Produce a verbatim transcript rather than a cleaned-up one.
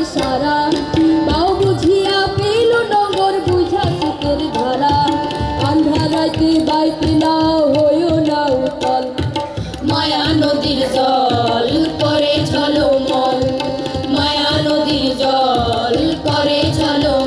সারা বাউ বুঝিয়া পেল নগর বুঝা সুখের ধারা আন্ধারাইতে বাইতে না হইও না উতল মায়া নদীর জল করে ঝলমল মায়া নদীর জল করে ঝলমল